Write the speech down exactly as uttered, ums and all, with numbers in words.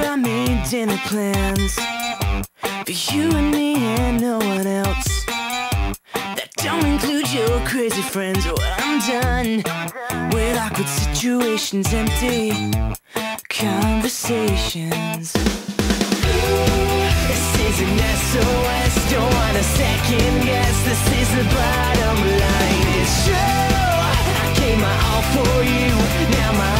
I made dinner plans for you and me and no one else. That don't include your crazy friends. Well, I'm done with awkward situations, empty conversations. This is an S O S, don't wanna second guess. This is the bottom line. It's true, I gave my all for you. Now my